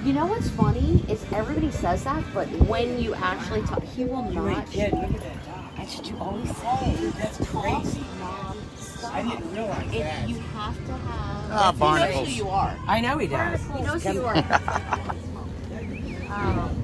You know what's funny is everybody says that, but when you actually talk, he will not. Kid, look at that dog. That's what you always say. That's crazy. Non-stop. I didn't realize that. You have to have. Ah, He knows barnacles. who you are. I know he does. He knows who you are.